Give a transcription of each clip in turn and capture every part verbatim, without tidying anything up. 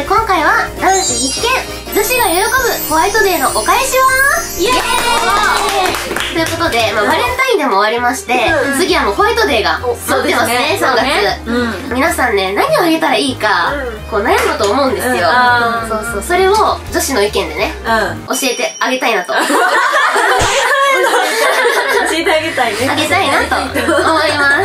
で今回は男子必見、女子が喜ぶホワイトデーのお返しはイエーイということで、まあ、バレンタインでも終わりまして、うん、次はもうホワイトデーが待ってますね、さんがつ、うん、皆さんね、何をあげたらいいか、うん、こう悩むと思うんですよ、うん、そうそう、それを女子の意見でね、うん、教えてあげたいなと教えてあげたいね、 あげたいなと思います。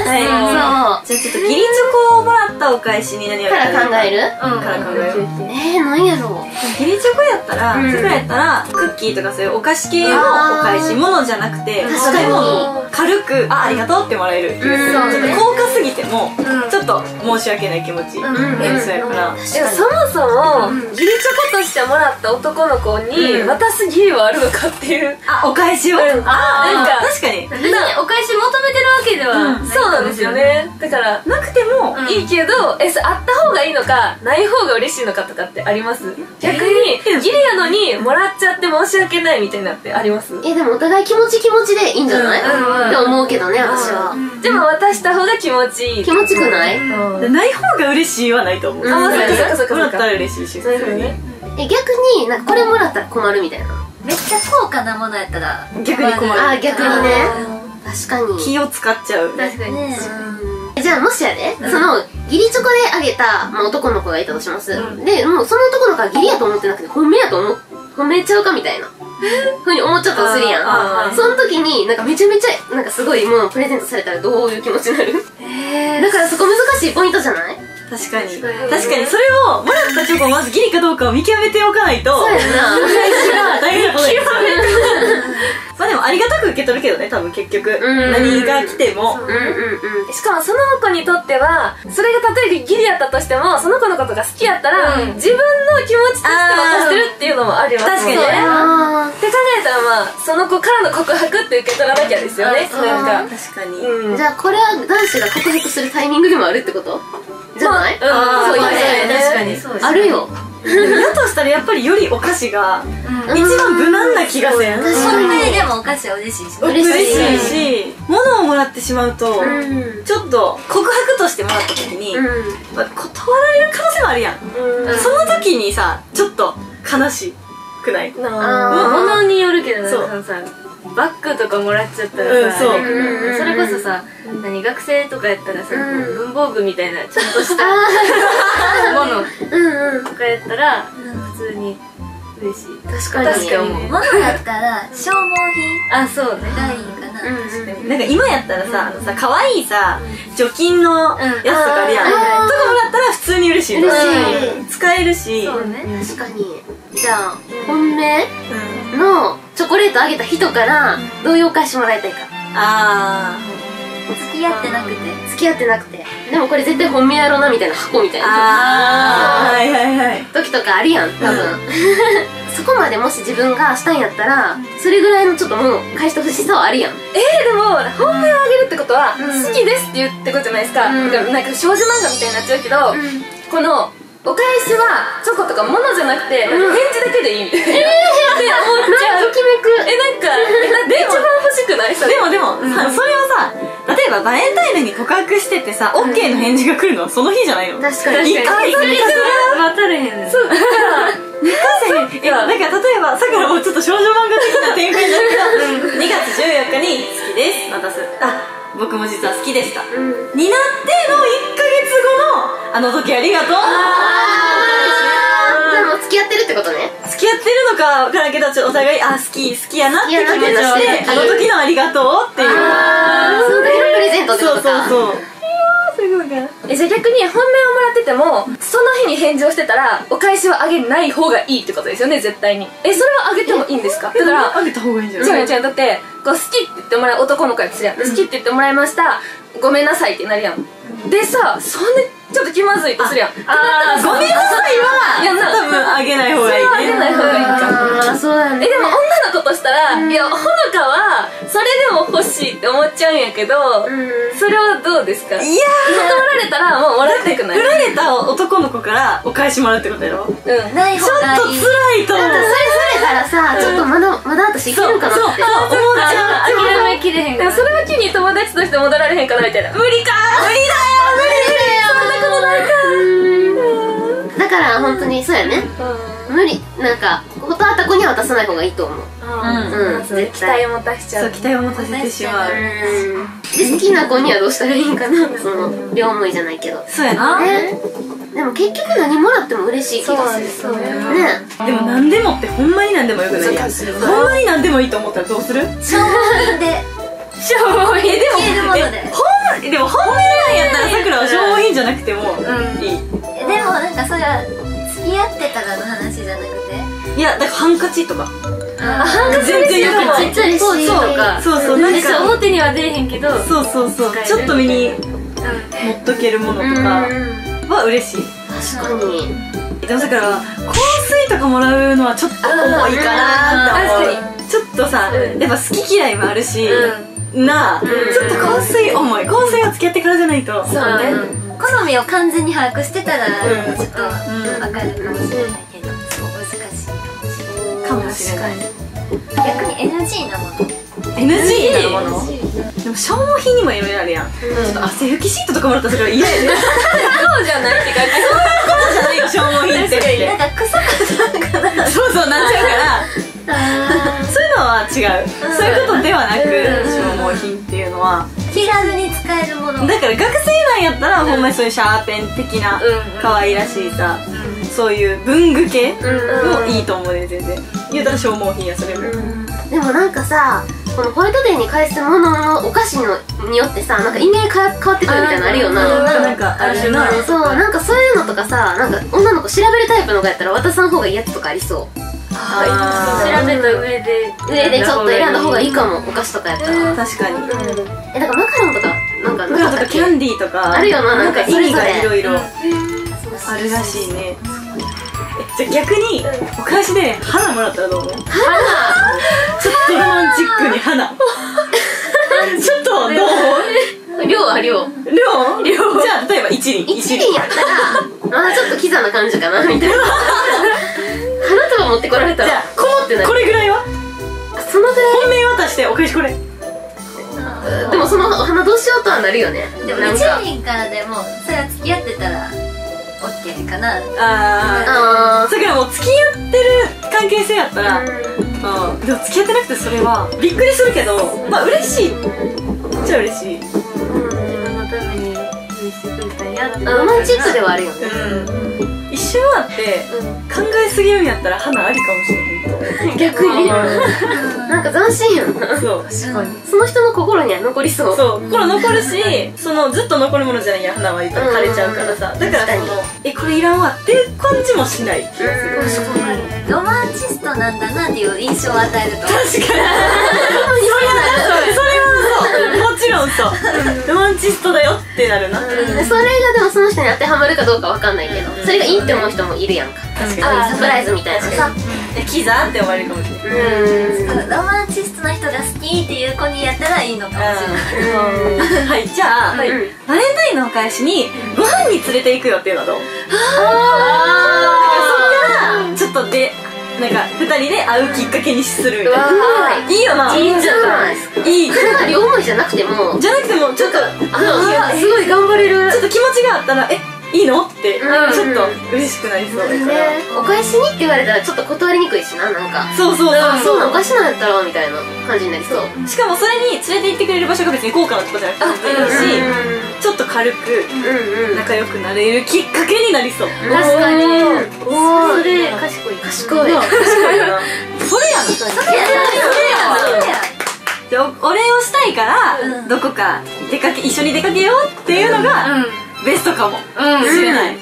はい、 そう、じゃあちょっと義理チョコをもらったお返しに何をから考える、 うん、から考える。 えー、何やろう。 義理チョコやったら、さくらやったらクッキーとかそういうお菓子系のお返し、ものじゃなくて、 確かに軽くあありがとうってもらえる気がする。ちょっと高価すぎてもちょっと申し訳ない気持ちやりそうやから。 そもそも義理チョコとしてもらった男の子に渡す義理はあるのかっていう、 あ、お返しを、 なんか確かにお返し求めてるわけではそうなんですよね。だからなくてもいいけど、え、あった方がいいのかない方が嬉しいのかとかってあります？逆に義理やのにもらっちゃって申し訳ないみたいなってあります？ え、でもお互い気持ち気持ちでいいんじゃないって思うけどね、私は。 でも渡した方が気持ちいい。 気持ちくない？ ない方が嬉しいはないと思う。 あ、そっかそっかそっか。 もらったら嬉しいし、普通に。 え、逆になんかこれもらったら困るみたいな。 めっちゃ高価なものやったら逆に困る。 あ、逆にね。確かに気を使っちゃう。 確かに。 じゃあもしやで、その義理チョコであげた男の子がいたとします。で、もうその男の子は義理やと思ってなくて本命やと思っ褒めちゃうかみたいなふうに思っちゃったとするやん。その時になんかめちゃめちゃなんかすごいものをプレゼントされたらどういう気持ちになる？だからそこ難しいポイントじゃない？ 確かに確かに、それをもらったチョコをまず義理かどうかを見極めておかないと、 そうやな、 お返しが大変なことですよね。まあでもありがたく受け取るけどね、多分結局何が来ても。 しかもその子にとってはそれが例えば義理やったとしても、その子のことが好きやったら、うん、自分の気持ちとして渡してるっていうのもありますもんね。確かにね。って考えたら、まあその子からの告白って受け取らなきゃですよね。なんか確かに、 うん、じゃあこれは男子が告白するタイミングでもあるってことじゃない？ うん、そういうね。 確かにそうあるよ。 だとしたらやっぱりよりお菓子が一番無難な気がせん。 本命でもお菓子は嬉しいし、 嬉しいし、物をもらってしまうとちょっと告白としてもらった時に断られる可能性もあるやん。その時にさ、ちょっと悲しくない？ 物によるけどね。バッグとかもらっちゃったらさ、それこそさ、何学生とかやったらさ、文房具みたいなちゃんとしたものとかやったら普通に嬉しい。 確かに。 物やったら消耗品、 あ、そうね、 がいいかな。 なんか今やったらさ、あのさ、可愛いさ除菌のやつとかあるやん。とかもらったら普通に嬉しい。使えるし。 そうね、確かに。じゃあ本命のチョコレートあげた人からどういうお返しもらいたいか。 ああ、 付き合ってなくて付き合ってなくて、でもこれ絶対本命やろなみたいな箱みたいな、 ああ、はいはいはい、 時とかあるやん多分。そこまでもし自分がしたんやったら、それぐらいのちょっともの返してほしさはあるやん。 えー、でも本命をあげるってことは好きですって言ってことじゃないですか。だからなんか少女漫画みたいになっちゃうけど、このお返しはチョコとか物じゃなくて返事だけでいいみたいな。ええー、って思っちゃう。ときめく。え、なんか一番欲しくない？ でもでもそれはさ、例えばバレンタインに告白しててさ、 オーケー の返事が来るのはその日じゃないの？ 確かに。 一回それが待たれへんねん。そうだからえ、なんか例えばさくらもちょっと少女漫画的な展開になったらにがつじゅうよっかに好きです渡す、あ、僕も実は好きでした、うん、になってのいっかげつごのあの時ありがとう。 でも付き合ってるってことね。 付き合ってるのか分からんけど、ちょっとお互いあ、好き好きやなって気持ちをしてあの時のありがとうっていう、 その時のプレゼントってことか。 そうそうそう。 え、じゃあ逆に本命をもらっててもその日に返事をしてたらお返しはあげない方がいいってことですよね、絶対に。え、それはあげてもいいんですか？だからあげた方がいいんじゃない？ 違う違う、だってこう好きって言ってもらう男の子やつやん、好きって言ってもらいました、ごめんなさいってなるやん。でさ、そんでちょっと気まずいとするやん。 ああ、ごめんなさいは、いや、多分あげない方がいいね。 あげない方がいいか。 ああ、そうだね。 え、でも女の子としたら、いや、ほのかはそれでも欲しいって思っちゃうんやけど、それはどうですか？いやー、断られたらもうもらってくない？ 振られた男の子からお返しもらうってことやろ？ うん、 ない方がいい。 ちょっと辛いと思う。 だってそれされたらさ、ちょっとまだまだ私いけるかなって思っちゃう。 諦めきれへんから。それは機に友達として戻られへんかなみたいな。無理かー、無理だよ、無理だよ、そんなことないか。 だからあ本当にそうやね。無理なんか断った子には渡さない方がいいと思う。うん、絶期対。 待を持たしちゃう。 そう期待を持たせてしまう。 で好きな子にはどうしたらいいんかな、その両思いじゃないけど。 そうやな。 ね。でも結局何もらっても嬉しい気がする。 そうね。 ね。 でも何でもってほんまに何でもよくないやん。ほんまに何でもいいと思ったらどうする？ 消耗品で消耗品でも消えるものでえほんでも本命なんやったらさくらは消耗品じゃなくてもいい。 でもなんかそれは付き合ってからの話じゃなくて、 いやだからハンカチとか。 あ、ハンカチ全然よくないちっちゃいポーチとか。 そうそうなんか表には出えへんけど。 そうそうそうちょっと身に持っとけるものとかは嬉しい。 確かに。 でもだから香水とかもらうのはちょっと重いかなって思う。ちょっとさやっぱ好き嫌いもあるしなあ、ちょっと香水重い。香水は付き合ってからじゃないと。 そうね。 好みを完全に把握してたらうんちょっと分かるかもしれないけど、そう難しいかもしれない。 逆に エヌジー なものエヌジー なものでも消耗品にもいろいろあるやん。ちょっと汗拭きシートとかもらったらそれは嫌やね。 そうじゃないって感じ。 そうじゃないよ消耗品ってなんか臭かったんかな。 そうそうなっちゃうからそういうのは違う。そういうことではなく消耗品っていうのは気軽に使えるもの。 だから学生なんやったらほんまにそういうシャーペン的な可愛らしいさそういう文具系もいいと思うね。全然言うたら消耗品やそれも。 でもなんかさ、このホワイトデーに返すもののお菓子のによってさ、なんか意味合い変わってくるみたいなのあるよな。 なんかあるな。 そう、なんかそういうのとかさ、なんか女の子調べるタイプの子やったら渡さん方がいいやつとかありそう。 あー調べた上で上でちょっと選んだ方がいいかも、お菓子とかやったら。 確かに。 え、なんかマカロンとか、なんかとかとかキャンディーとかあるよな、なんか意味がいろいろろ。 あるらしいね。えじゃあ逆にお返しで花もらったらどう思う？ちょっとロマンチックに花ちょっとどう思う？ 量は量。 量？量？じゃあ例えば一輪一輪やったら、まあちょっとキザな感じかな、みたいな。花とか持ってこられたら、こもってなる。 これぐらいは？ そのぐらい本命渡してお返しこれ。 でもそのお花どうしようとはなるよね。 でもなんか一輪からでもそれは付き合ってたら OK かな。 ああ、 あだからもう付き合ってる関係性やったら、うん、でも付き合ってなくてそれはびっくりするけど、まあ嬉しいっちゃ嬉しい。 自分のために見せてくれたんやって。 ロマンチックではあるよね。 うん、一瞬あって考えすぎるんやったら花ありかもしれない。 逆になんか斬新やんな。 そう確かに。 その人の心には残りそう。 そう心残るし、そのずっと残るものじゃないや花は言ったら枯れちゃうからさ、だからそのえこれいらんわっていう感じもしない気がする。 ロマンチストなんだなっていう印象を与えると。 確かにそれはそう、それはそう、もちろんそうロマンチストだよってなるな。 それがでもその人に当てはまるかどうかわかんないけど、それがいいって思う人もいるやんか。 確かにサプライズみたいなさ。 キザって思われるかもしれない。 ロマンチストな人が好きっていう子にやったらいいのかもしれない。 はい、じゃあ、バレンタインのお返しにご飯に連れて行くよっていうのはどう？ああ、そっからちょっとでなんかふたりで会うきっかけにするみたいな。いいよな。 いいんじゃないですか。 いい。 それが両思いじゃなくても、 じゃなくてもちょっとあすごい頑張れる。 ちょっと気持ちがあったらえいいのってちょっと嬉しくなりそうだから。 お返しにって言われたらちょっと断りにくいしな、なんか。 そうそうそうそうなお菓子なんやったらみたいな感じになりそう。 しかもそれに連れて行ってくれる場所が別に高価なとこじゃなくてもいいし、ちょっと軽く仲良くなれるきっかけになりそう。 確かに。おー、 それ賢い。 賢い。 確かにな。それやん。それやん。でお礼をしたいからどこか出かけ一緒に出かけようっていうのがベストかもしれない。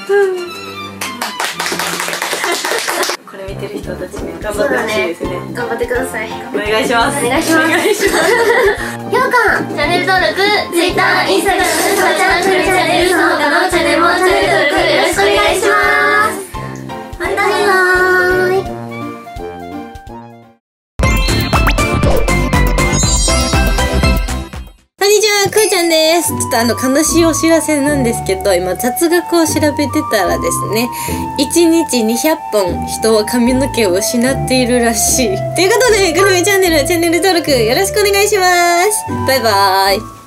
これ見てる人たちね頑張ってほしいですね。 頑張ってください。 お願いします。 お願いします。 お願いします。 評価、チャンネル登録、Twitter、Instagram、スパチャン、フルチャンネル、その他のチャンネルもチャンネル登録よろしくお願いします。またねー。 こんにちは、くーちゃんです。ちょっとあの悲しいお知らせなんですけど、今雑学を調べてたらですね、いちにちにひゃっぽん人は髪の毛を失っているらしい。ということで、くるみチャンネル、チャンネル登録よろしくお願いします。バイバーイ。